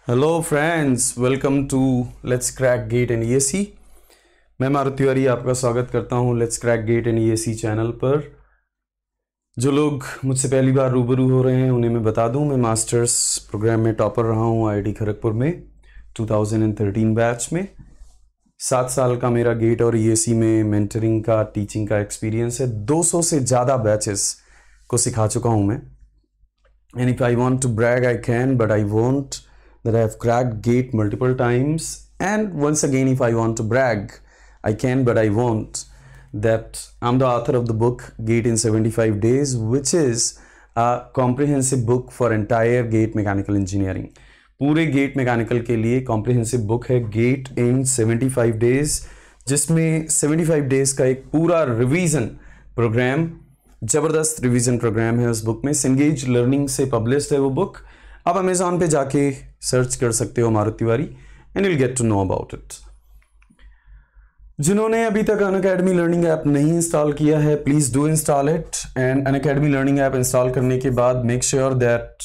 Hello friends, welcome to let's crack GATE and ESE. मैं मारुत तिवारी आपका स्वागत करता हूं let's crack GATE and ESE channel पर। जो लोग मुझसे पहली बार रूबरू हो रहे हैं उन्हें मैं बता दूं, मैं मास्टर्स प्रोग्राम में टॉपर रहा हूं आईआईटी खड़गपुर में 2013 बैच में। 7 साल का मेरा गेट और ईएसी में मेंटरिंग का, टीचिंग का एक्सपीरियंस है। 200 से ज़्यादा बैचेस को सिखा चुका हूँ मैं। And if I want to brag I can, but I want that I have cracked GATE multiple times, and once again if I want to brag I can, but I won't, that I'm the author of the book GATE in 75 Days, which is a comprehensive book for entire GATE mechanical engineering। पूरे GATE mechanical के लिए comprehensive book है GATE in 75 Days, जिसमें 75 days का एक पूरा revision program, ज़बरदस्त revision program है उस बुक में। सिंगेज लर्निंग से पब्लिश्ड है वो बुक। आप अमेज़ॉन पे जाके सर्च कर सकते हो Marut Tiwari and you'll get to know about it। जिन्होंने अभी तक अनअकैडमी लर्निंग ऐप नहीं इंस्टॉल किया है, please do install it. And Unacademy learning app install करने के बाद मेक श्योर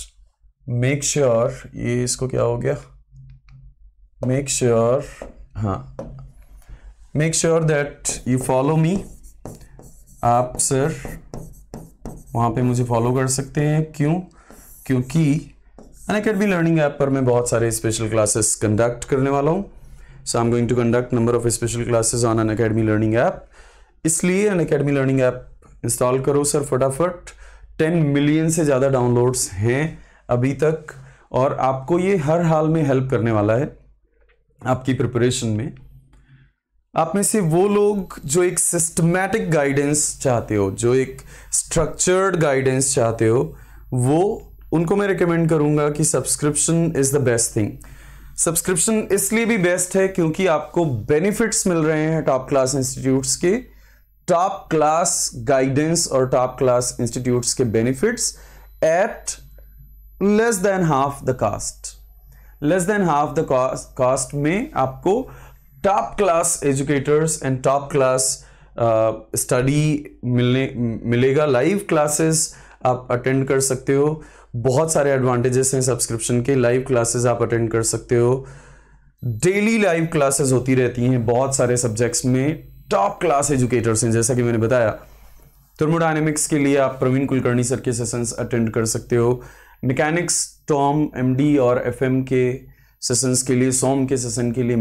ये इसको क्या हो गया, make sure that you follow me. आप सर वहाँ पे मुझे फॉलो कर सकते हैं। क्योंकि अनअकैडमी लर्निंग ऐप पर मैं बहुत सारे स्पेशल क्लासेस कंडक्ट करने वाला हूँ। So I am going to conduct number of special classes on Unacademy learning app. इसलिए अनअकैडमी लर्निंग ऐप इंस्टॉल करो सर फटाफट। 10 मिलियन से ज़्यादा डाउनलोड्स हैं अभी तक, और आपको ये हर हाल में हेल्प करने वाला है आपकी प्रिपरेशन में। आप में से वो लोग जो एक सिस्टमैटिक गाइडेंस चाहते हो, जो एक स्ट्रक्चर्ड गाइडेंस चाहते हो, वो उनको मैं रिकमेंड करूंगा कि subscription is the best thing. Subscription इसलिए भी बेस्ट है क्योंकि आपको बेनिफिट्स मिल रहे हैं टॉप क्लास इंस्टीट्यूट्स के, टॉप क्लास गाइडेंस और टॉप क्लास इंस्टीट्यूट्स के benefits at less than half the cost. Less than half the cost में आपको top class educators and top class study मिलेगा। लाइव क्लासेस आप अटेंड कर सकते हो। बहुत सारे एडवांटेजेस हैं सब्सक्रिप्शन के। लाइव क्लासेस आप अटेंड कर सकते हो। डेली लाइव क्लासेस होती रहती हैं बहुत सारे सब्जेक्ट्स में। टॉप क्लास एजुकेटर्स हैं, जैसा कि मैंने बताया। थर्मोडायनेमिक्स के लिए आप प्रवीण कुलकर्णी सर के सेशंस अटेंड कर सकते हो। मैकेनिक्स, टॉम, एमडी और एफएम के सेशंस के लिए, सोम के सेशन के लिए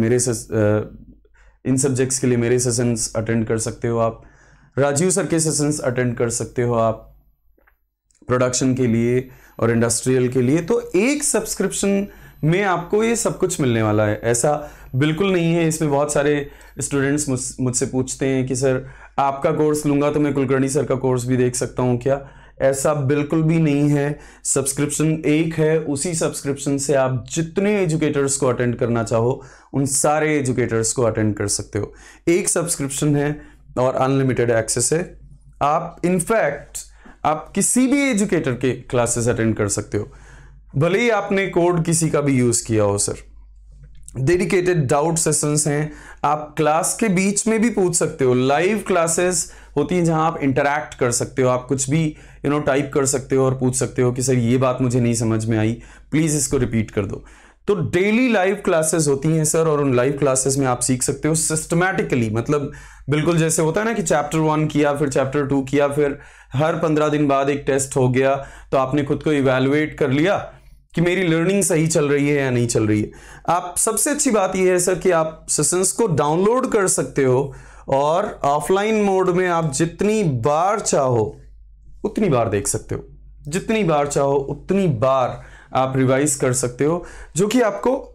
इन सब्जेक्ट्स के लिए मेरे सेशंस अटेंड कर सकते हो आप। राजीव सर के सेशंस अटेंड कर सकते हो आप प्रोडक्शन के लिए और इंडस्ट्रियल के लिए। तो एक सब्सक्रिप्शन में आपको ये सब कुछ मिलने वाला है। ऐसा बिल्कुल नहीं है। इसमें बहुत सारे स्टूडेंट्स मुझसे पूछते हैं कि सर आपका कोर्स लूंगा तो मैं कुलकर्णी सर का कोर्स भी देख सकता हूं क्या? ऐसा बिल्कुल भी नहीं है। सब्सक्रिप्शन एक है, उसी सब्सक्रिप्शन से आप जितने एजुकेटर्स को अटेंड करना चाहो उन सारे एजुकेटर्स को अटेंड कर सकते हो। एक सब्सक्रिप्शन है और अनलिमिटेड एक्सेस है। आप इनफैक्ट आप किसी भी एजुकेटर के क्लासेस अटेंड कर सकते हो, भले ही आपने कोड किसी का भी यूज किया हो सर। डेडिकेटेड डाउट सेशंस हैं, आप क्लास के बीच में भी पूछ सकते हो। लाइव क्लासेस होती हैं जहां आप इंटरैक्ट कर सकते हो। आप कुछ भी टाइप कर सकते हो और पूछ सकते हो कि सर ये बात मुझे नहीं समझ में आई, प्लीज इसको रिपीट कर दो। तो डेली लाइव क्लासेस होती हैं सर, और उन लाइव क्लासेस में आप सीख सकते हो सिस्टमैटिकली। मतलब बिल्कुल जैसे होता है ना कि चैप्टर 1 किया, फिर चैप्टर 2 किया, फिर हर 15 दिन बाद एक टेस्ट हो गया, तो आपने खुद को इवैल्यूएट कर लिया कि मेरी लर्निंग सही चल रही है या नहीं चल रही है। आप सबसे अच्छी बात यह है सर कि आप सेशंस को डाउनलोड कर सकते हो, और ऑफलाइन मोड में आप जितनी बार चाहो उतनी बार देख सकते हो, जितनी बार चाहो उतनी बार आप रिवाइज कर सकते हो, जो कि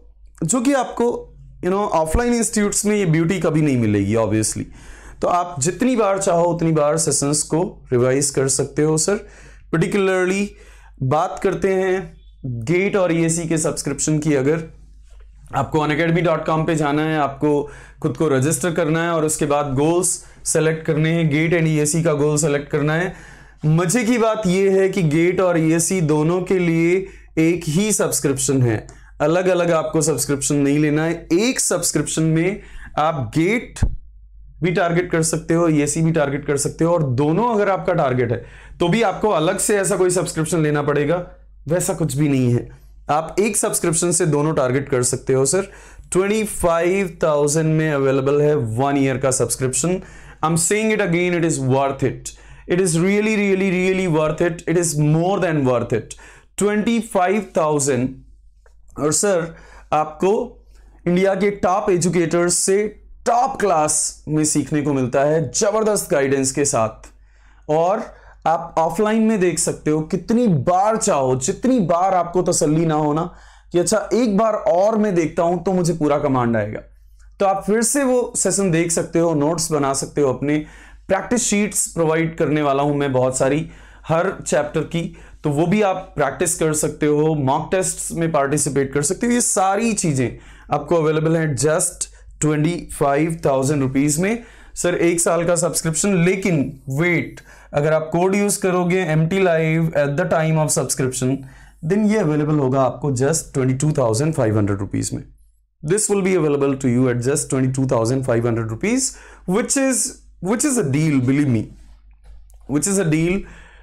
आपको ऑफलाइन इंस्टीट्यूट्स में ये ब्यूटी कभी नहीं मिलेगी ऑब्वियसली। तो आप जितनी बार चाहो उतनी बार सेशंस को रिवाइज कर सकते हो सर। पर्टिकुलरली बात करते हैं गेट और ईएसी के सब्सक्रिप्शन की। अगर आपको unacademy.com पे जाना है, आपको खुद को रजिस्टर करना है और उसके बाद गोल्स सेलेक्ट करने हैं। गेट एंड ईएसी का गोल सेलेक्ट करना है। मजे की बात यह है कि गेट और ईएसी दोनों के लिए एक ही सब्सक्रिप्शन है, अलग अलग आपको सब्सक्रिप्शन नहीं लेना है। एक सब्सक्रिप्शन में आप गेट भी टारगेट कर सकते हो, ईएसी भी टारगेट कर सकते हो, और दोनों अगर आपका टारगेट है तो भी आपको अलग से ऐसा कोई सब्सक्रिप्शन लेना पड़ेगा, वैसा कुछ भी नहीं है। आप एक सब्सक्रिप्शन से दोनों टारगेट कर सकते हो सर। 25,000 में अवेलेबल है 1 ईयर का subscription. I am saying it again, it is worth it, it is really really really worth it, it is more than worth it. 25,000 और सर आपको इंडिया के टॉप एजुकेटर्स से टॉप क्लास में सीखने को मिलता है, जबरदस्त गाइडेंस के साथ। और आप ऑफलाइन में देख सकते हो, कितनी बार चाहो, जितनी बार आपको तसल्ली ना होना कि अच्छा एक बार और मैं देखता हूं तो मुझे पूरा कमांड आएगा, तो आप फिर से वो सेशन देख सकते हो, नोट्स बना सकते हो, अपने प्रैक्टिस शीट्स प्रोवाइड करने वाला हूं मैं बहुत सारी हर चैप्टर की, तो वो भी आप प्रैक्टिस कर सकते हो, मॉक टेस्ट में पार्टिसिपेट कर सकते हो। ये सारी चीजें आपको अवेलेबल है जस्ट 25,000 रुपीज में सर, 1 साल का सब्सक्रिप्शन। लेकिन वेट, अगर आप कोड यूज करोगे MT Live at the time of subscription, then ये अवेलेबल होगा आपको जस्ट 22,500 रुपीज में। This will be available to you at just 22,500 rupees, which is a deal, believe me, which is a deal।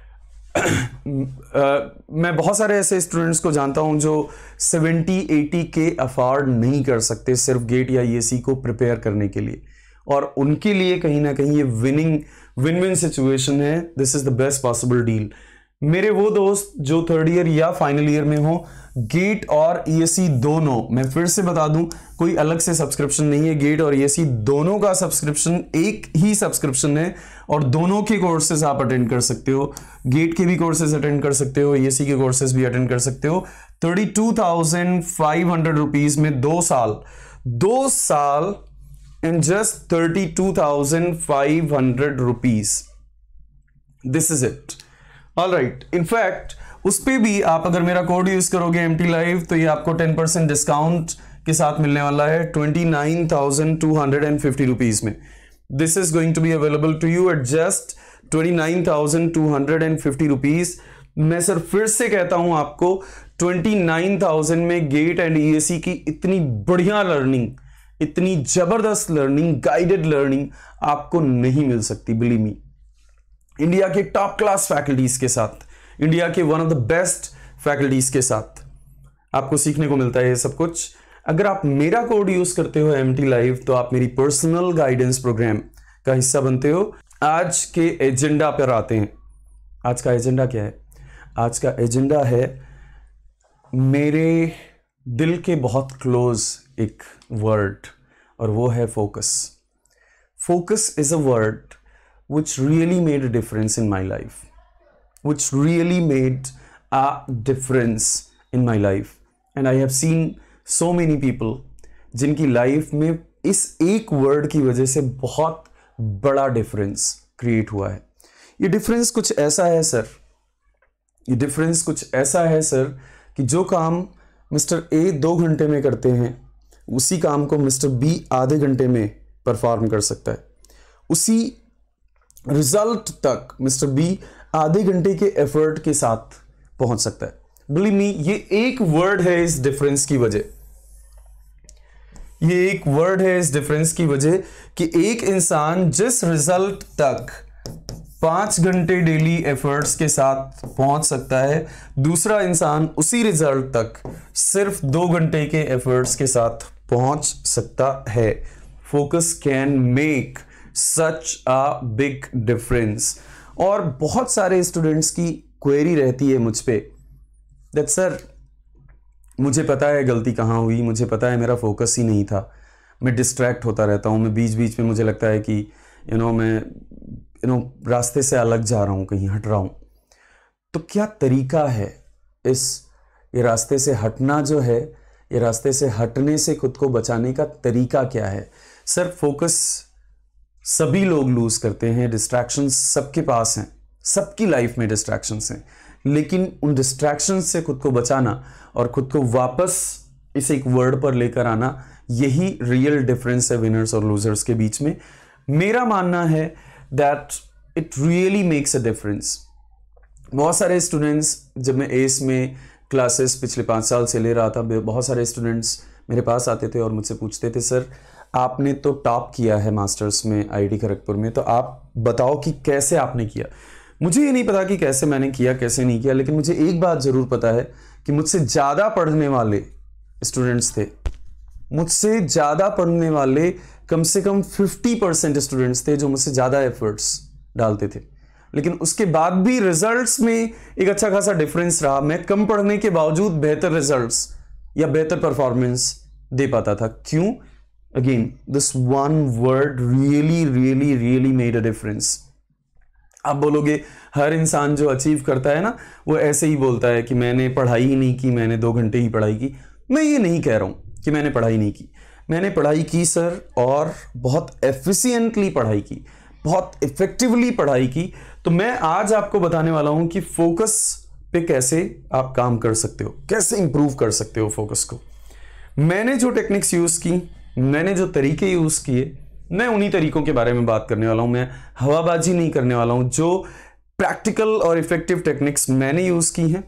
मैं बहुत सारे ऐसे students को जानता हूं जो 70-80 के अफोर्ड नहीं कर सकते सिर्फ गेट या ESE को प्रिपेयर करने के लिए, और उनके लिए कहीं ना कहीं ये विन विन सिचुएशन है। This is the best possible deal. मेरे वो दोस्त जो 3rd ईयर या फाइनल ईयर में हो, गेट और ESE दोनों, मैं फिर से बता दूं, कोई अलग से सब्सक्रिप्शन नहीं है, गेट और ESE दोनों का सब्सक्रिप्शन एक ही सब्सक्रिप्शन है, और दोनों के कोर्सेज आप अटेंड कर सकते हो। गेट के भी कोर्सेज अटेंड कर सकते हो, ESE के कोर्सेज भी अटेंड कर सकते हो। 32,500 रुपीज में 2 साल in just 32,500 rupees. This is it. All right. In fact, उस पे भी आप अगर मेरा कोड यूज करोगे MT Live, तो ये आपको 10% डिस्काउंट के साथ मिलने वाला है 29,250 रुपीज में। This is going to be available to you at just 29,250 rupees. मैं सर फिर से कहता हूं आपको, 29,000 में गेट एंड ESE की इतनी बढ़िया लर्निंग, इतनी जबरदस्त लर्निंग, गाइडेड लर्निंग आपको नहीं मिल सकती, बिलीव मी। इंडिया के टॉप क्लास फैकल्टीज के साथ, इंडिया के one of the best faculties के साथ आपको सीखने को मिलता है ये सब कुछ। अगर आप मेरा कोड यूज करते हो MT Live, तो आप मेरी पर्सनल गाइडेंस प्रोग्राम का हिस्सा बनते हो। आज के एजेंडा पर आते हैं। आज का एजेंडा क्या है? आज का एजेंडा है मेरे दिल के बहुत क्लोज एक वर्ड, और वो है focus. Focus is a word which really made a difference in my life, which really made a difference in my life, and I have seen so many people जिनकी लाइफ में इस एक word की वजह से बहुत बड़ा डिफरेंस क्रिएट हुआ है। ये डिफरेंस कुछ ऐसा है सर, ये डिफरेंस कुछ ऐसा है सर कि जो काम मिस्टर A 2 घंटे में करते हैं, उसी काम को मिस्टर B आधे घंटे में परफॉर्म कर सकता है। उसी रिजल्ट तक मिस्टर B आधे घंटे के एफर्ट के साथ पहुंच सकता है। बिलीव मी, ये एक वर्ड है इस डिफरेंस की वजह, ये एक वर्ड है इस डिफरेंस की वजह कि एक इंसान जिस रिजल्ट तक 5 घंटे डेली एफर्ट्स के साथ पहुंच सकता है, दूसरा इंसान उसी रिजल्ट तक सिर्फ 2 घंटे के एफर्ट्स के साथ पहुंच सकता है। Focus can make such a big difference. और बहुत सारे स्टूडेंट्स की क्वेरी रहती है मुझ पे दैट सर, मुझे पता है गलती कहाँ हुई, मुझे पता है मेरा फोकस ही नहीं था, मैं डिस्ट्रैक्ट होता रहता हूँ, मैं बीच बीच में मुझे लगता है कि मैं रास्ते से अलग जा रहा हूँ, कहीं हट रहा हूँ। तो क्या तरीका है ये रास्ते से हटना जो है, ये रास्ते से हटने से खुद को बचाने का तरीका क्या है? सर, फोकस सभी लोग लूज करते हैं, डिस्ट्रैक्शंस सबके पास हैं, सबकी लाइफ में डिस्ट्रैक्शंस हैं, लेकिन उन डिस्ट्रैक्शंस से खुद को बचाना और खुद को वापस इस एक वर्ड पर लेकर आना, यही रियल डिफरेंस है विनर्स और लूजर्स के बीच में। मेरा मानना है that it really makes a difference. बहुत सारे स्टूडेंट्स, जब मैं एस में क्लासेस पिछले 5 साल से ले रहा था, बहुत सारे स्टूडेंट्स मेरे पास आते थे और मुझसे पूछते थे, सर आपने तो टॉप किया है मास्टर्स में IIT खड़गपुर में, तो आप बताओ कि कैसे आपने किया। मुझे ये नहीं पता कि कैसे मैंने किया, कैसे नहीं किया, लेकिन मुझे एक बात ज़रूर पता है कि मुझसे ज़्यादा पढ़ने वाले स्टूडेंट्स थे, मुझसे ज़्यादा पढ़ने वाले कम से कम 50% स्टूडेंट्स थे जो मुझसे ज़्यादा एफर्ट्स डालते थे, लेकिन उसके बाद भी रिजल्ट्स में एक अच्छा खासा डिफरेंस रहा। मैं कम पढ़ने के बावजूद बेहतर रिजल्ट्स या बेहतर परफॉर्मेंस दे पाता था। क्यों? Again this one word really really really made a difference. आप बोलोगे हर इंसान जो अचीव करता है ना, वो ऐसे ही बोलता है कि मैंने पढ़ाई ही नहीं की, मैंने 2 घंटे ही पढ़ाई की। मैं ये नहीं कह रहा हूं कि मैंने पढ़ाई नहीं की, मैंने पढ़ाई की सर, और बहुत एफिशिएंटली पढ़ाई की, बहुत इफेक्टिवली पढ़ाई की। तो मैं आज आपको बताने वाला हूं कि फोकस पे कैसे आप काम कर सकते हो, कैसे इंप्रूव कर सकते हो फोकस को। मैंने जो टेक्निक्स यूज की, मैंने जो तरीके यूज किए, मैं उन्हीं तरीकों के बारे में बात करने वाला हूं। मैं हवाबाजी नहीं करने वाला हूं। जो प्रैक्टिकल और इफेक्टिव टेक्निक्स मैंने यूज की हैं,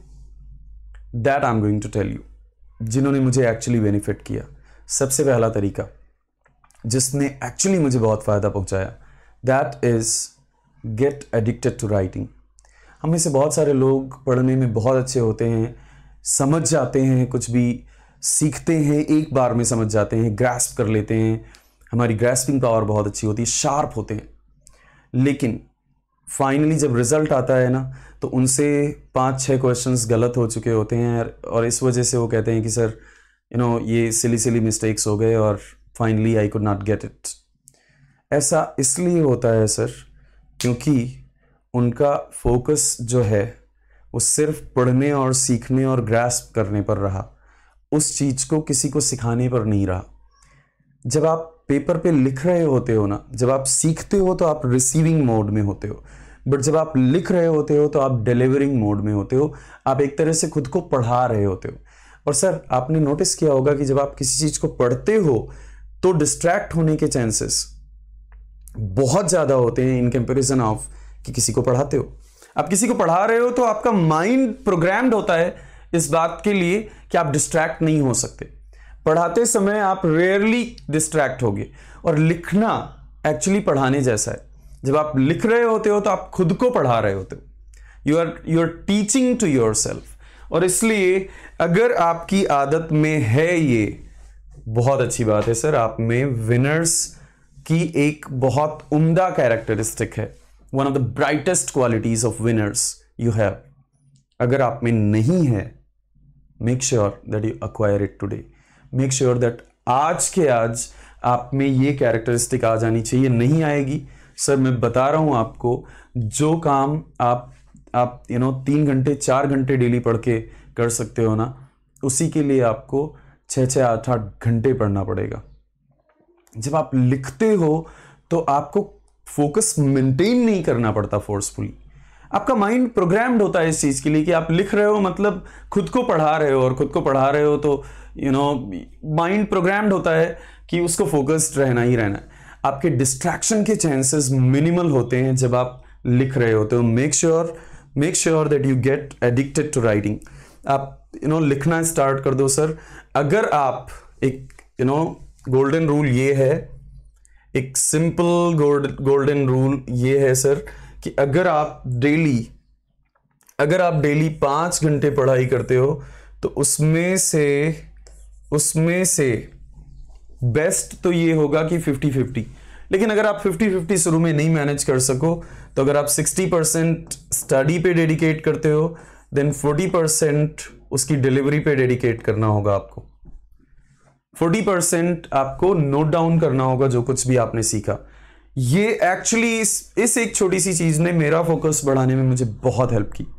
that I am going to tell you, जिन्होंने मुझे एक्चुअली बेनिफिट किया। सबसे पहला तरीका जिसने एक्चुअली मुझे बहुत फायदा पहुंचाया, that is get addicted to writing. हम में से बहुत सारे लोग पढ़ने में बहुत अच्छे होते हैं, समझ जाते हैं, कुछ भी सीखते हैं एक बार में समझ जाते हैं, ग्रास्प कर लेते हैं, हमारी ग्रास्पिंग पावर बहुत अच्छी होती है, शार्प होते हैं। लेकिन फाइनली जब रिजल्ट आता है ना, तो उनसे 5-6 क्वेश्चंस गलत हो चुके होते हैं, और इस वजह से वो कहते हैं कि सर ये सिली मिस्टेक्स हो गए और finally I could not get it. ऐसा इसलिए होता है सर क्योंकि उनका फोकस जो है वो सिर्फ पढ़ने और सीखने और ग्रास्प करने पर रहा, उस चीज़ को किसी को सिखाने पर नहीं रहा। जब आप पेपर पे लिख रहे होते हो ना, जब आप सीखते हो तो आप रिसीविंग मोड में होते हो, बट जब आप लिख रहे होते हो तो आप डिलीवरिंग मोड में होते हो। आप एक तरह से खुद को पढ़ा रहे होते हो। और सर आपने नोटिस किया होगा कि जब आप किसी चीज को पढ़ते हो तो डिस्ट्रैक्ट होने के चांसेस बहुत ज्यादा होते हैं इन कंपैरिजन ऑफ कि किसी को पढ़ाते हो। आप किसी को पढ़ा रहे हो तो आपका माइंड प्रोग्राम्ड होता है इस बात के लिए कि आप डिस्ट्रैक्ट नहीं हो सकते। पढ़ाते समय आप रेयरली डिस्ट्रैक्ट होगे। और लिखना एक्चुअली पढ़ाने जैसा है। जब आप लिख रहे होते हो तो आप खुद को पढ़ा रहे होते हो। You are teaching to yourself. और इसलिए अगर आपकी आदत में है ये, बहुत अच्छी बात है सर, आप में विनर्स की एक बहुत उम्दा कैरेक्टरिस्टिक है। One of the brightest qualities of winners you have. अगर आप में नहीं है, make sure that you acquire it today. Make sure that आज के आज आप में ये कैरेक्टरिस्टिक आ जानी चाहिए। नहीं आएगी सर, मैं बता रहा हूं आपको, जो काम आप 3 घंटे 4 घंटे डेली पढ़ के कर सकते हो ना, उसी के लिए आपको 6-6 8-8 घंटे पढ़ना पड़ेगा। जब आप लिखते हो तो आपको फोकस मेंटेन नहीं करना पड़ता फोर्सफुली। आपका माइंड प्रोग्राम्ड होता है इस चीज के लिए कि आप लिख रहे हो मतलब खुद को पढ़ा रहे हो, और खुद को पढ़ा रहे हो तो माइंड प्रोग्राम्ड होता है कि उसको फोकस्ड रहना ही रहना है। आपके डिस्ट्रैक्शन के चांसेस मिनिमल होते हैं जब आप लिख रहे होते हो। Make sure that you get addicted to writing. आप लिखना स्टार्ट कर दो सर। अगर आप एक गोल्डन रूल ये है, एक सिंपल गोल्डन रूल ये है सर कि अगर आप डेली 5 घंटे पढ़ाई करते हो तो उसमें से बेस्ट तो ये होगा कि 50-50। लेकिन अगर आप 50-50 शुरू में नहीं मैनेज कर सको, तो अगर आप 60% स्टडी पे डेडिकेट करते हो, देन 40% उसकी डिलीवरी पे डेडिकेट करना होगा आपको। 40% आपको नोट डाउन करना होगा जो कुछ भी आपने सीखा। ये एक्चुअली इस एक छोटी सी चीज ने मेरा फोकस बढ़ाने में मुझे बहुत हेल्प की।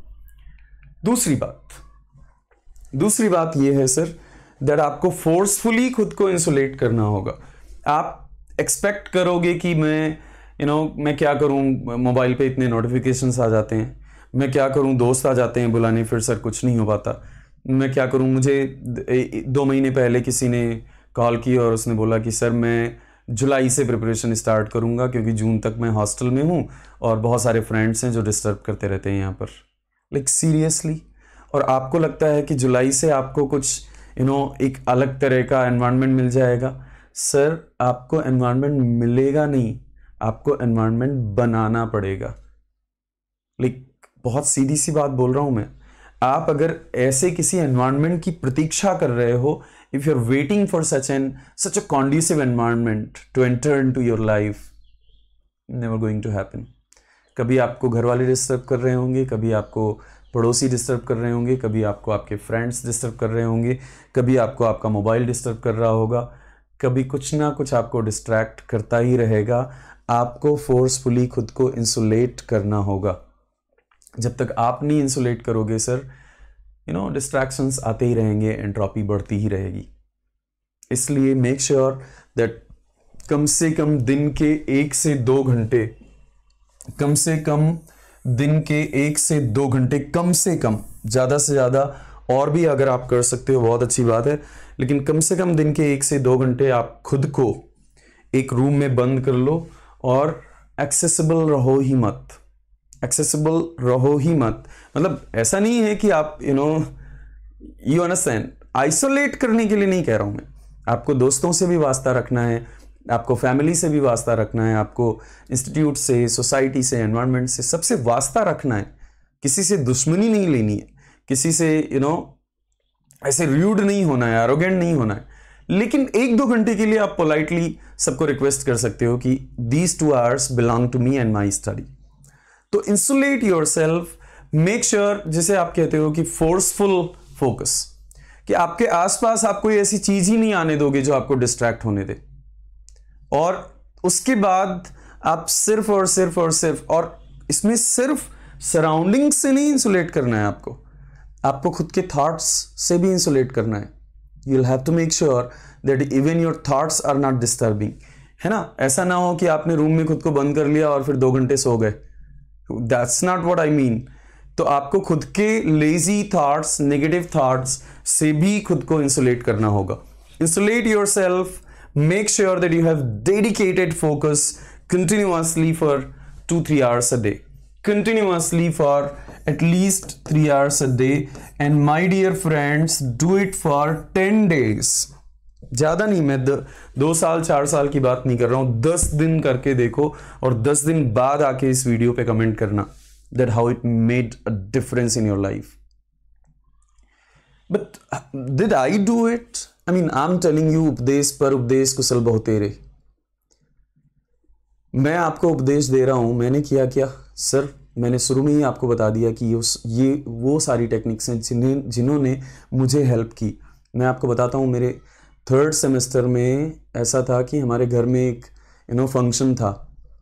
दूसरी बात ये है सर दैट आपको फोर्सफुली खुद को इंसुलेट करना होगा। आप एक्सपेक्ट करोगे कि मैं क्या करूं, मोबाइल पे इतने नोटिफिकेशंस आ जाते हैं, मैं क्या करूं, दोस्त आ जाते हैं बुलाने, फिर सर कुछ नहीं हो पाता, मैं क्या करूं। मुझे 2 महीने पहले किसी ने कॉल की और उसने बोला कि सर मैं जुलाई से प्रिपरेशन स्टार्ट करूंगा क्योंकि जून तक मैं हॉस्टल में हूं और बहुत सारे फ्रेंड्स हैं जो डिस्टर्ब करते रहते हैं यहाँ पर। Like seriously. और आपको लगता है कि जुलाई से आपको कुछ एक अलग तरह का एनवायरनमेंट मिल जाएगा। सर आपको एनवायरनमेंट मिलेगा नहीं, आपको एनवायरनमेंट बनाना पड़ेगा। लाइक बहुत सीधी सी बात बोल रहा हूं मैं। आप अगर ऐसे किसी एनवायरनमेंट की प्रतीक्षा कर रहे हो, if you are waiting for such a conducive environment to enter into your life, never going to happen. कभी आपको घर वाले डिस्टर्ब कर रहे होंगे, कभी आपको पड़ोसी डिस्टर्ब कर रहे होंगे, कभी आपको आपके फ्रेंड्स डिस्टर्ब कर रहे होंगे, कभी आपको आपका मोबाइल डिस्टर्ब कर रहा होगा, कभी कुछ ना कुछ आपको डिस्ट्रैक्ट करता ही रहेगा। आपको फोर्सफुली खुद को इंसुलेट करना होगा। जब तक आप नहीं इंसुलेट करोगे सर, डिस्ट्रैक्शंस आते ही रहेंगे, एंट्रोपी बढ़ती ही रहेगी। इसलिए मेक श्योर दैट कम से कम दिन के 1 से 2 घंटे, कम से कम दिन के 1 से 2 घंटे, कम से कम, ज़्यादा से ज़्यादा और भी अगर आप कर सकते हो बहुत अच्छी बात है, लेकिन कम से कम दिन के 1 से 2 घंटे आप खुद को एक रूम में बंद कर लो और एक्सेसिबल रहो ही मत। एक्सेसिबल रहो ही मत, मतलब ऐसा नहीं है कि आप यू अंडरस्टैंड, आइसोलेट करने के लिए नहीं कह रहा हूं मैं। आपको दोस्तों से भी वास्ता रखना है, आपको फैमिली से भी वास्ता रखना है, आपको इंस्टीट्यूट से, सोसाइटी से, एनवायरनमेंट से, सबसे वास्ता रखना है। किसी से दुश्मनी नहीं लेनी है, किसी से ऐसे रूड नहीं होना है, एरोगेंट नहीं होना है। लेकिन 1-2 घंटे के लिए आप पोलाइटली सबको रिक्वेस्ट कर सकते हो कि these 2 hours belong to me and my study. तो insulate yourself, make sure, जिसे आप कहते हो कि फोर्सफुल फोकस, कि आपके आसपास आप कोई ऐसी चीज ही नहीं आने दोगे जो आपको डिस्ट्रैक्ट होने दे। और उसके बाद आप सिर्फ और सिर्फ और सिर्फ, और इसमें सिर्फ सराउंडिंग से नहीं इंसुलेट करना है, आपको खुद के थॉट्स से भी इंसुलेट करना है। You will have to make sure that even your thoughts are not disturbing, है ना। ऐसा ना हो कि आपने रूम में खुद को बंद कर लिया और फिर 2 घंटे सो गए। That's not what I mean. तो आपको खुद के लेजी थॉट्स, नेगेटिव थॉट्स से भी खुद को इंसुलेट करना होगा। Insulate yourself, make sure that you have dedicated focus continuously for 2-3 hours a day, continuously for at least 3 hours a day, and my dear friends, do it for 10 days। ज्यादा नहीं, मैं 2 साल 4 साल की बात नहीं कर रहा हूं, 10 दिन करके देखो और 10 दिन बाद आके इस वीडियो पे कमेंट करना that how it made a difference in your life। But did I do it? I mean, I'm telling you, उपदेश पर उपदेश कुशल बहुतेरे। मैं आपको उपदेश दे रहा हूं, मैंने किया क्या सर? मैंने शुरू में ही आपको बता दिया कि ये वो सारी टेक्निक्स हैं जिन्होंने मुझे हेल्प की। मैं आपको बताता हूं, मेरे 3rd सेमेस्टर में ऐसा था कि हमारे घर में एक फंक्शन था,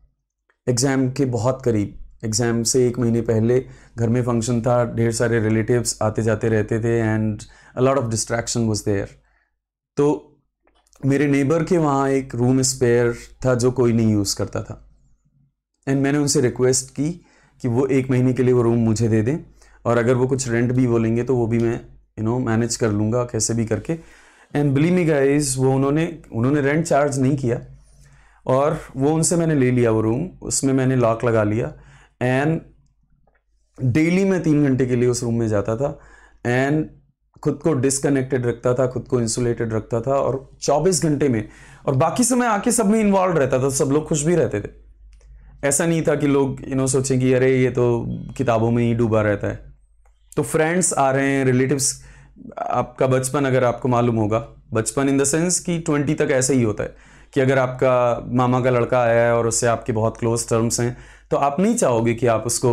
एग्जाम के बहुत करीब, एग्जाम से 1 महीने पहले घर में फंक्शन था, ढेर सारे रिलेटिव्स आते जाते रहते थे and a lot of distraction was there. तो मेरे नेबर के वहाँ एक रूम स्पेयर था जो कोई नहीं यूज़ करता था, एंड मैंने उनसे रिक्वेस्ट की कि वो 1 महीने के लिए वो रूम मुझे दे दें, और अगर वो कुछ रेंट भी बोलेंगे तो वो भी मैं मैनेज कर लूँगा कैसे भी करके। एंड बिलीव मी गाइस, वो उन्होंने रेंट चार्ज नहीं किया, और वो उनसे मैंने ले लिया वो रूम, उसमें मैंने लॉक लगा लिया, एंड डेली मैं 3 घंटे के लिए उस रूम में जाता था एंड खुद को डिस्कनेक्टेड रखता था, खुद को इंसुलेटेड रखता था, और 24 घंटे में, और बाकी समय आके सब में इन्वॉल्व रहता था, सब लोग खुश भी रहते थे। ऐसा नहीं था कि लोग सोचें कि अरे ये तो किताबों में ही डूबा रहता है। तो फ्रेंड्स आ रहे हैं, रिलेटिव्स, आपका बचपन अगर आपको मालूम होगा, बचपन इन द सेंस कि 20 तक ऐसे ही होता है कि अगर आपका मामा का लड़का आया है और उससे आपके बहुत क्लोज टर्म्स हैं, तो आप नहीं चाहोगे कि आप उसको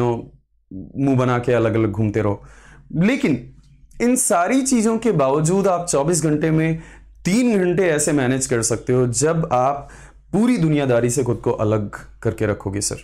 मुंह बना के अलग अलग घूमते रहो। लेकिन इन सारी चीजों के बावजूद आप 24 घंटे में 3 घंटे ऐसे मैनेज कर सकते हो जब आप पूरी दुनियादारी से खुद को अलग करके रखोगे सर।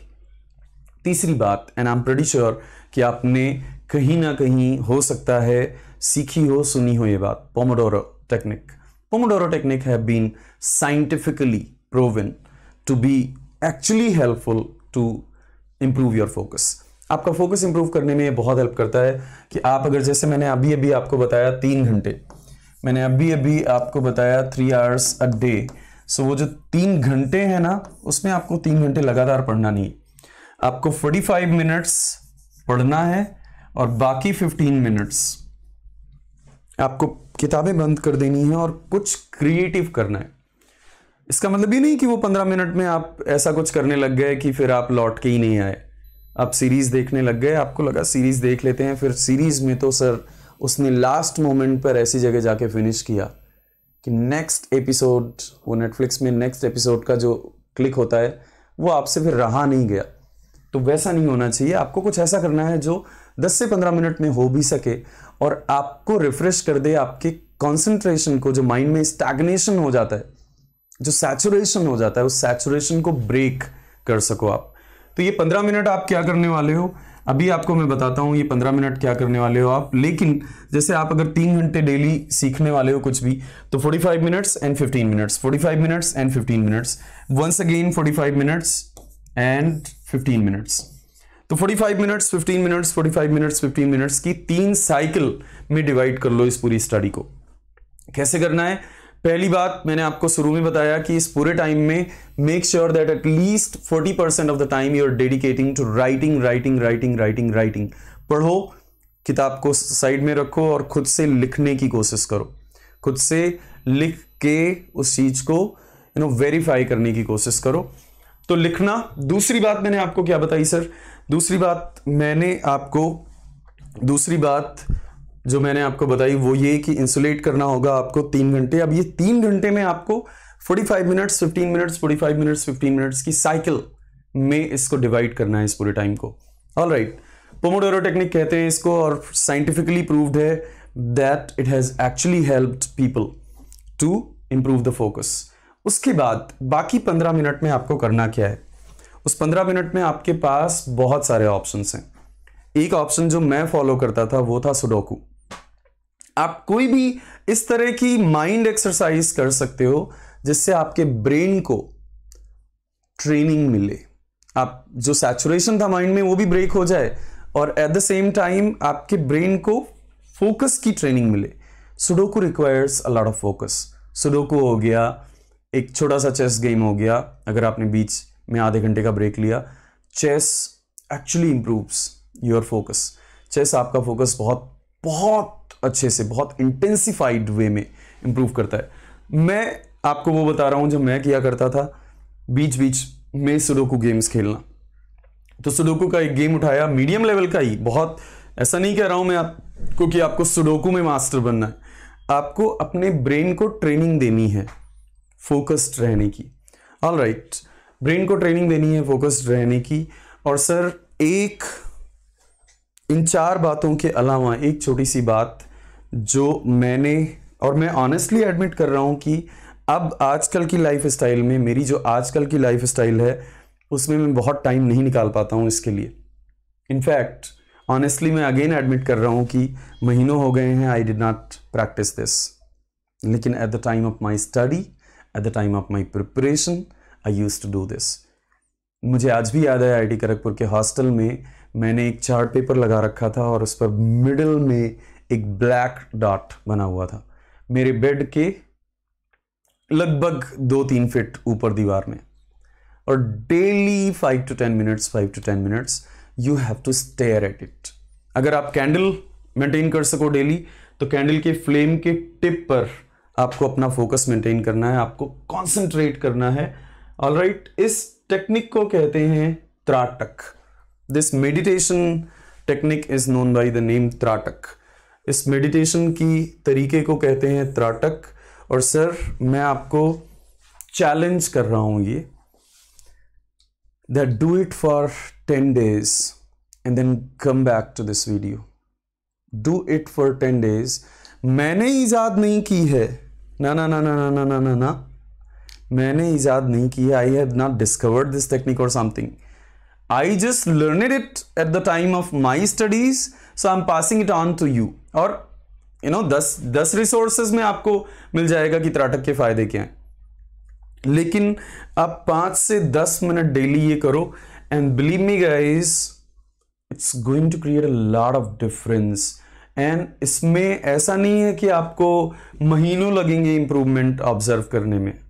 तीसरी बात, and I am pretty sure कि आपने कहीं ना कहीं हो सकता है सीखी हो, सुनी हो ये बात, pomodoro technique. Pomodoro technique have been scientifically proven to be actually helpful to improve your focus. आपका फोकस इंप्रूव करने में बहुत हेल्प करता है कि आप अगर, जैसे मैंने अभी अभी आपको बताया 3 घंटे, मैंने अभी अभी आपको बताया 3 आवर्स अ डे। सो वो जो 3 घंटे हैं ना, उसमें आपको 3 घंटे लगातार पढ़ना नहीं, आपको 45 मिनट्स पढ़ना है और बाकी 15 मिनट्स आपको किताबें बंद कर देनी है और कुछ क्रिएटिव करना है। इसका मतलब ये नहीं कि वो 15 मिनट में आप ऐसा कुछ करने लग गए कि फिर आप लौट के ही नहीं आए। आप सीरीज देखने लग गए, आपको लगा सीरीज देख लेते हैं, फिर सीरीज में तो सर उसने लास्ट मोमेंट पर ऐसी जगह जाके फिनिश किया कि नेक्स्ट एपिसोड, वो नेटफ्लिक्स में नेक्स्ट एपिसोड का जो क्लिक होता है वो आपसे फिर रहा नहीं गया। तो वैसा नहीं होना चाहिए। आपको कुछ ऐसा करना है जो 10 से 15 मिनट में हो भी सके और आपको रिफ्रेश कर दे, आपके कंसंट्रेशन को, जो माइंड में स्टैग्नेशन हो जाता है, जो सैचुरेशन हो जाता है, उस सैचुरेशन को ब्रेक कर सको आप। तो ये 15 मिनट आप क्या करने वाले हो, अभी आपको मैं बताता हूं ये 15 मिनट क्या करने वाले हो आप। लेकिन जैसे आप अगर 3 घंटे डेली सीखने वाले हो कुछ भी, तो 45 minutes and 15 minutes, 45 minutes and 15 minutes, once again 45 minutes and 15 minutes. तो 45 मिनट्स, 15 मिनट्स, 45 मिनट्स, 15 मिनट्स की 3 साइकिल में डिवाइड कर लो इस पूरी स्टडी को। कैसे करना है? पहली बात मैंने आपको शुरू में बताया कि इस पूरे टाइम में make sure that at least 40% of the time you are dedicating to writing writing writing writing writing. पढ़ो, किताब को साइड में रखो और खुद से लिखने की कोशिश करो, खुद से लिख के उस चीज को वेरीफाई करने की कोशिश करो। तो लिखना। दूसरी बात मैंने आपको क्या बताई सर? दूसरी बात जो मैंने आपको बताई वो ये कि इंसुलेट करना होगा आपको 3 घंटे। अब ये 3 घंटे में आपको 45 मिनट्स, 15 मिनट्स, 45 मिनट्स, 15 मिनट्स की साइकिल में इसको डिवाइड करना है इस पूरे टाइम को। ऑलराइट, पोमोडोरो टेक्निक कहते हैं इसको और साइंटिफिकली प्रूव्ड है that it has actually helped people to improve the focus. उसके बाद बाकी 15 मिनट में आपको करना क्या है? उस 15 मिनट में आपके पास बहुत सारे ऑप्शंस हैं। एक ऑप्शन जो मैं फॉलो करता था वो था सुडोकू। आप कोई भी इस तरह की माइंड एक्सरसाइज कर सकते हो जिससे आपके ब्रेन को ट्रेनिंग मिले, आप जो सैचुरेशन था माइंड में वो भी ब्रेक हो जाए और एट द सेम टाइम आपके ब्रेन को फोकस की ट्रेनिंग मिले। Sudoku requires a lot of focus. Sudoku हो गया, एक छोटा सा चेस गेम हो गया, अगर आपने बीच में आधे घंटे का ब्रेक लिया। Chess actually improves your focus. Chess आपका फोकस बहुत बहुत अच्छे से, बहुत इंटेंसिफाइड वे में इंप्रूव करता है। मैं आपको वो बता रहा हूं जो मैं किया करता था, बीच बीच में सुडोकू गेम्स खेलना। तो सुडोकू का एक गेम उठाया, मीडियम लेवल का ही, बहुत ऐसा नहीं कह रहा हूं मैं आपको कि आपको सुडोकू में मास्टर बनना है। आपको अपने ब्रेन को ट्रेनिंग देनी है फोकस्ड रहने की। ऑलराइट, ब्रेन को ट्रेनिंग देनी है फोकस्ड रहने की। और सर इन 4 बातों के अलावा एक छोटी सी बात जो मैं ऑनेस्टली एडमिट कर रहा हूं कि अब आजकल की लाइफ स्टाइल में, मेरी जो आजकल की लाइफ स्टाइल है उसमें मैं बहुत टाइम नहीं निकाल पाता हूं इसके लिए। इनफैक्ट ऑनेस्टली मैं अगेन एडमिट कर रहा हूं कि महीनों हो गए हैं I did not practice this. लेकिन at the time of my study, at the time of my preparation, I used to do this. मुझे आज भी याद है आईआईटी खड़गपुर के हॉस्टल में मैंने एक चार्ट पेपर लगा रखा था और उस पर मिडिल में एक ब्लैक डॉट बना हुआ था, मेरे बेड के लगभग 2-3 फीट ऊपर दीवार में। और daily 5 to 10 minutes you have to stare at it. अगर आप कैंडल मेंटेन कर सको डेली, तो कैंडल के फ्लेम के टिप पर आपको अपना फोकस मेंटेन करना है, आपको कॉन्सेंट्रेट करना है। ऑलराइट, इस टेक्निक को कहते हैं trataka. This meditation technique is known by the name trataka. इस मेडिटेशन की तरीके को कहते हैं त्राटक। और सर मैं आपको चैलेंज कर रहा हूं ये, that do it for 10 days and then come back to this video. Do it for 10 days। मैंने इजाद नहीं की है, ना ना ना ना ना ना ना ना ना, मैंने इजाद नहीं की है। I have not discovered this technique और something, I just learned it at the time of my studies, so I'm passing it on to you. और 10 रिसोर्सेज में आपको मिल जाएगा कि त्राटक के फायदे क्या हैं। लेकिन आप 5 से 10 मिनट डेली ये करो and believe me guys, it's going to create a lot of difference. And इसमें ऐसा नहीं है कि आपको महीनों लगेंगे इंप्रूवमेंट ऑब्जर्व करने में।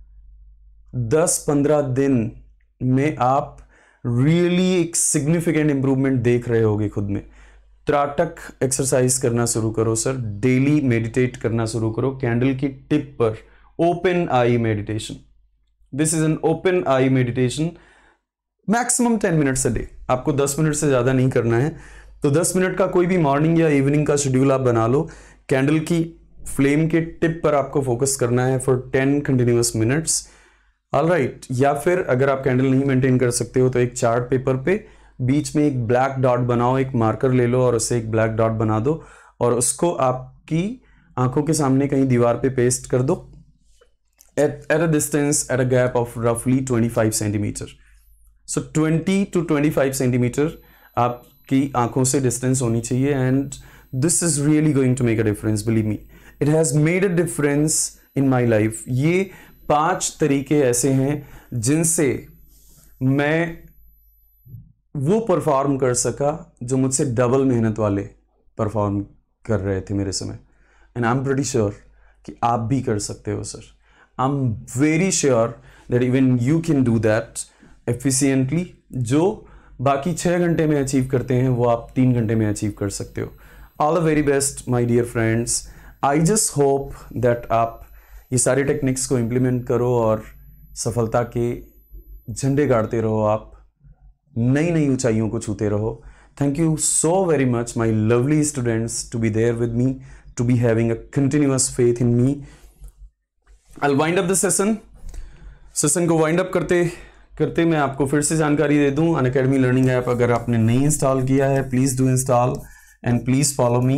10-15 दिन में आप रियली एक सिग्निफिकेंट इंप्रूवमेंट देख रहे होगे खुद में। त्राटक एक्सरसाइज करना शुरू करो सर, डेली मेडिटेट करना शुरू करो कैंडल की टिप पर। Open eye meditation, this is an open eye meditation. Maximum 10 minutes a day, आपको 10 मिनट से ज़्यादा नहीं करना है। तो 10 मिनट का कोई भी मॉर्निंग या इवनिंग का शेड्यूल आप बना लो। कैंडल की फ्लेम के टिप पर आपको फोकस करना है फॉर 10 कंटिन्यूअस मिनट्स, ऑलराइट। या फिर अगर आप कैंडल नहीं मेंटेन कर सकते हो तो एक चार्ट पेपर पे बीच में एक ब्लैक डॉट बनाओ, एक मार्कर ले लो और उससे एक ब्लैक डॉट बना दो और उसको आपकी आंखों के सामने कहीं दीवार पे पेस्ट कर दो at a distance, at a gap of roughly 25 centimeter. So 20 to 25 centimeter आपकी आंखों से डिस्टेंस होनी चाहिए and this is really going to make a difference, believe me. It has made a difference in my life. ये 5 तरीके ऐसे हैं जिनसे मैं वो परफॉर्म कर सका जो मुझसे डबल मेहनत वाले परफॉर्म कर रहे थे मेरे समय, and I am pretty sure कि आप भी कर सकते हो sir. I am very sure that even you can do that efficiently. जो बाकी 6 घंटे में अचीव करते हैं वो आप 3 घंटे में अचीव कर सकते हो। All the very best my dear friends. I just hope that आप ये सारे टेक्निक्स को इम्प्लीमेंट करो और सफलता के झंडे गाड़ते रहो, आप नई नई ऊंचाइयों को छूते रहो। Thank you so very much my lovely students to be there with me, to be having a continuous faith in me. I'll wind up the session को वाइंड अप करते करते मैं आपको फिर से जानकारी दे दूं, अनअकैडमी लर्निंग ऐप अगर आपने नहीं इंस्टॉल किया है please do install and please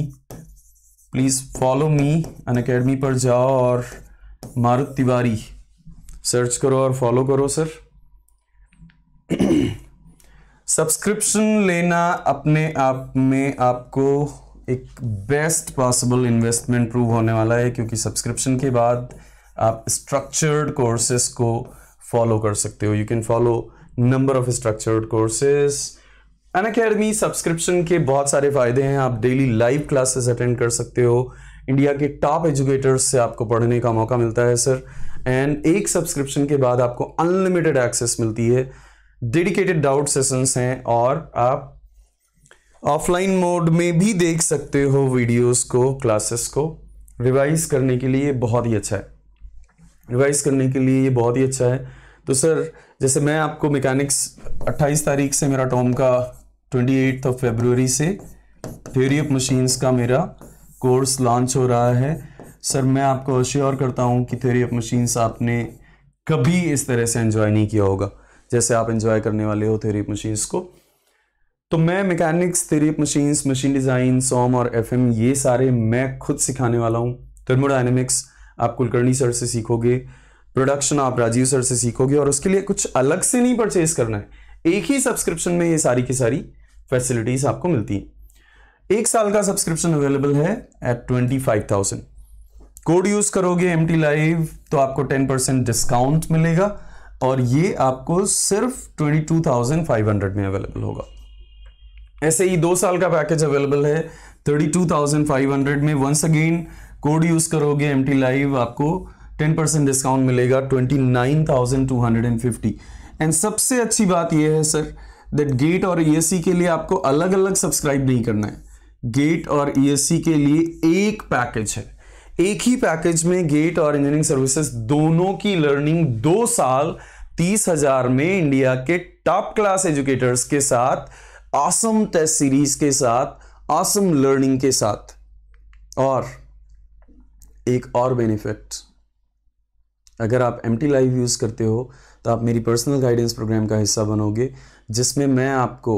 follow me. Unacademy पर जाओ और मारुत तिवारी सर्च करो और फॉलो करो सर। सब्सक्रिप्शन लेना अपने आप में आपको एक बेस्ट पॉसिबल इन्वेस्टमेंट प्रूव होने वाला है, क्योंकि सब्सक्रिप्शन के बाद आप स्ट्रक्चर्ड कोर्सेज को फॉलो कर सकते हो। You can follow number of structured courses. Unacademy subscription के बहुत सारे फायदे हैं। आप डेली लाइव क्लासेस अटेंड कर सकते हो, इंडिया के टॉप एजुकेटर्स से आपको पढ़ने का मौका मिलता है सर, एंड एक सब्सक्रिप्शन के बाद आपको अनलिमिटेड एक्सेस मिलती है, डेडिकेटेड डाउट सेशंस हैं और आप ऑफलाइन मोड में भी देख सकते हो वीडियोस को, क्लासेस को। रिवाइज करने के लिए बहुत ही अच्छा है, रिवाइज करने के लिए ये बहुत ही अच्छा है। तो सर जैसे मैं आपको मैकेनिक्स 28 तारीख से मेरा टॉम का 28 फरवरी से थ्योरी ऑफ मशीन्स का मेरा कोर्स लॉन्च हो रहा है सर। मैं आपको अश्योर करता हूँ कि थ्योरी ऑफ मशीन्स आपने कभी इस तरह से एंजॉय नहीं किया होगा जैसे आप एंजॉय करने वाले हो थ्योरी ऑफ मशीन्स को। तो मैं mechanics, theory of machines, machine design, SOM और एफएम ये सारे मैं खुद सिखाने वाला हूँ। थर्मोडायनेमिक्स आप कुलकर्णी सर से सीखोगे, प्रोडक्शन आप राजीव सर से सीखोगे, और उसके लिए कुछ अलग से नहीं परचेज करना है, एक ही सब्सक्रिप्शन में ये सारी की सारी फैसिलिटीज आपको मिलती हैं। 1 साल का सब्सक्रिप्शन अवेलेबल है एट 25,000। कोड यूज करोगे MT लाइव तो आपको 10% डिस्काउंट मिलेगा और ये आपको सिर्फ 22,500 में अवेलेबल होगा। ऐसे ही 2 साल का पैकेज अवेलेबल है 32,500 में। वंस अगेन कोड यूज करोगे MT लाइव आपको 10% डिस्काउंट मिलेगा 29,250। एंड सबसे अच्छी बात यह है सर दैट गेट और ESE के लिए आपको अलग अलग सब्सक्राइब नहीं करना है। गेट और ESE के लिए एक पैकेज है, एक ही पैकेज में गेट और इंजीनियरिंग सर्विसेज दोनों की लर्निंग 2 साल 30,000 में इंडिया के टॉप क्लास एजुकेटर्स के साथ, ऑसम टेस्ट सीरीज के साथ, ऑसम लर्निंग के साथ। और एक और बेनिफिट, अगर आप MT लाइव यूज करते हो तो आप मेरी पर्सनल गाइडेंस प्रोग्राम का हिस्सा बनोगे, जिसमें मैं आपको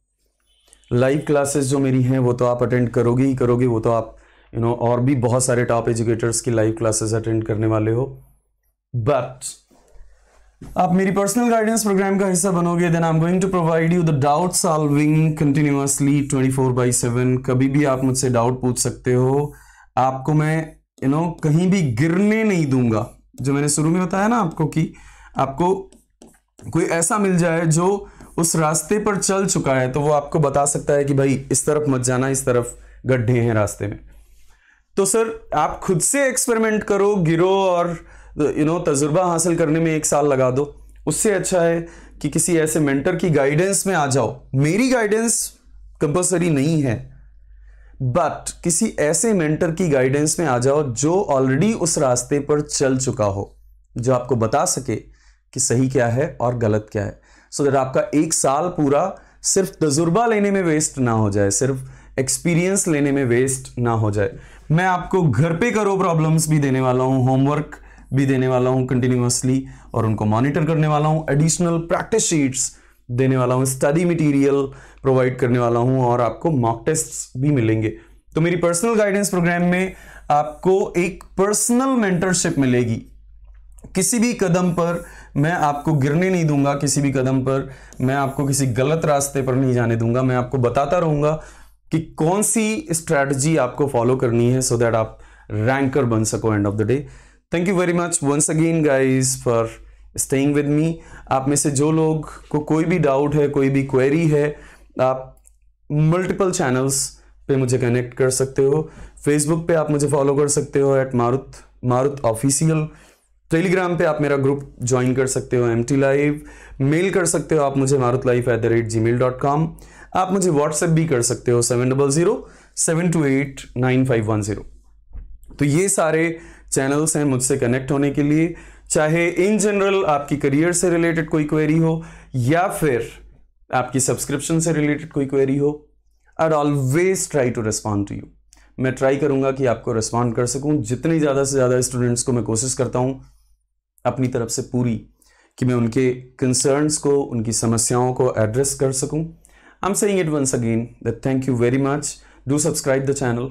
लाइव क्लासेस जो मेरी हैं वो तो आप अटेंड करोगे ही करोगे, वो तो आप और भी बहुत सारे टॉप एजुकेटर्स की लाइव क्लासेस अटेंड करने वाले हो। बट आप मेरी पर्सनल गाइडेंस प्रोग्राम का हिस्सा बनोगे, then I am going to provide you the doubt solving continuously 24/7। कभी भी आप मुझसे डाउट पूछ सकते हो, आपको मैं कहीं भी गिरने नहीं दूंगा। जो मैंने शुरू में बताया ना आपको कि आपको कोई ऐसा मिल जाए जो उस रास्ते पर चल चुका है तो वो आपको बता सकता है कि भाई इस तरफ मत जाना, इस तरफ गड्ढे हैं रास्ते में। तो सर आप खुद से एक्सपेरिमेंट करो, गिरो और तजुर्बा हासिल करने में 1 साल लगा दो। उससे अच्छा है कि किसी ऐसे मेंटर की गाइडेंस में आ जाओ। मेरी गाइडेंस कंपल्सरी नहीं है, बट किसी ऐसे मेंटर की गाइडेंस में आ जाओ जो ऑलरेडी उस रास्ते पर चल चुका हो, जो आपको बता सके कि सही क्या है और गलत क्या है। सो दैट आपका एक साल पूरा सिर्फ तजुर्बा लेने में वेस्ट ना हो जाए, सिर्फ एक्सपीरियंस लेने में वेस्ट ना हो जाए। मैं आपको घर पे करो प्रॉब्लम्स भी देने वाला हूं, होमवर्क भी देने वाला हूं कंटिन्यूअसली, और उनको मॉनिटर करने वाला हूं, एडिशनल प्रैक्टिस शीट्स देने वाला हूं, स्टडी मटेरियल प्रोवाइड करने वाला हूं, और आपको मॉक टेस्ट्स भी मिलेंगे। तो मेरी पर्सनल गाइडेंस प्रोग्राम में आपको एक पर्सनल मेंटरशिप मिलेगी। किसी भी कदम पर मैं आपको गिरने नहीं दूंगा, किसी भी कदम पर मैं आपको किसी गलत रास्ते पर नहीं जाने दूंगा। मैं आपको बताता रहूंगा कि कौन सी स्ट्रैटेजी आपको फॉलो करनी है सो दैट आप रैंकर बन सको end of the day. Thank you very much once again guys for staying with me. आप में से जो लोग को कोई भी डाउट है, कोई भी क्वेरी है, आप मल्टीपल चैनल्स पे मुझे कनेक्ट कर सकते हो। फेसबुक पे आप मुझे फॉलो कर सकते हो एट मारुत ऑफिशियल। टेलीग्राम पे आप मेरा ग्रुप ज्वाइन कर सकते हो MT लाइव। मेल कर सकते हो आप मुझे marutlife@gmail.com। आप मुझे व्हाट्सएप भी कर सकते हो 7007289510। तो ये सारे चैनल्स हैं मुझसे कनेक्ट होने के लिए, चाहे इन जनरल आपकी करियर से रिलेटेड कोई क्वेरी हो या फिर आपकी सब्सक्रिप्शन से रिलेटेड कोई क्वेरी हो। I always try to respond to you. मैं ट्राई करूंगा कि आपको रिस्पॉन्ड कर सकूं। जितनी ज़्यादा से ज़्यादा स्टूडेंट्स को मैं कोशिश करता हूं अपनी तरफ से पूरी कि मैं उनके कंसर्न्स को, उनकी समस्याओं को एड्रेस कर सकूं। I am saying it once again that thank you very much. Do subscribe the channel,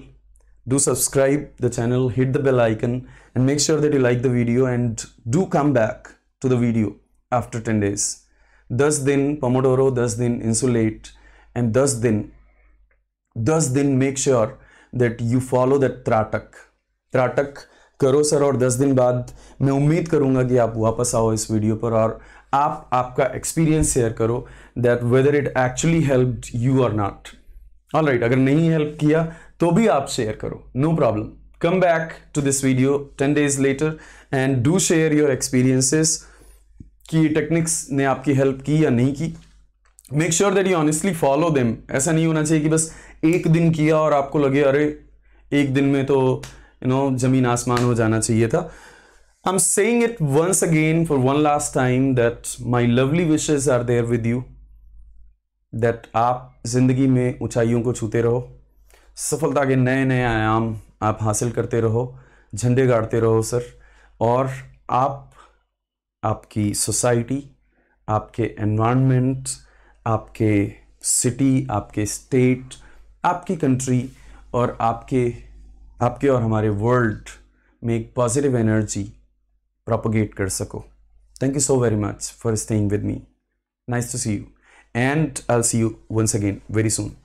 hit the bell icon and make sure that you like the video and do come back to the video after 10 days. 10 दिन Pomodoro, 10 दिन insulate and 10 दिन make sure that you follow that त्राटक करो sir. और 10 दिन बाद मैं उम्मीद करूंगा कि आप वापस आओ इस वीडियो पर और आप आपका एक्सपीरियंस शेयर करो that whether it actually helped you or not. Alright, अगर नहीं हेल्प किया तो भी आप शेयर करो, no problem. Come back to this video 10 days later and do share your experiences कि टेक्निक्स ने आपकी हेल्प की या नहीं की। Make sure that you honestly follow them. ऐसा नहीं होना चाहिए कि बस एक दिन किया और आपको लगे अरे एक दिन में तो जमीन आसमान हो जाना चाहिए था। I am saying it once again for one last time that my lovely wishes are there with you, that आप जिंदगी में ऊंचाइयों को छूते रहो, सफलता के नए नए आयाम आप हासिल करते रहो, झंडे गाड़ते रहो सर। और आप, आपकी सोसाइटी, आपके एनवायरनमेंट, आपके सिटी, आपके स्टेट, आपकी कंट्री और आपके और हमारे वर्ल्ड में एक पॉजिटिव एनर्जी प्रोपगेट कर सको। Thank you so very much for staying with me. Nice to see you and I'll see you once again very soon.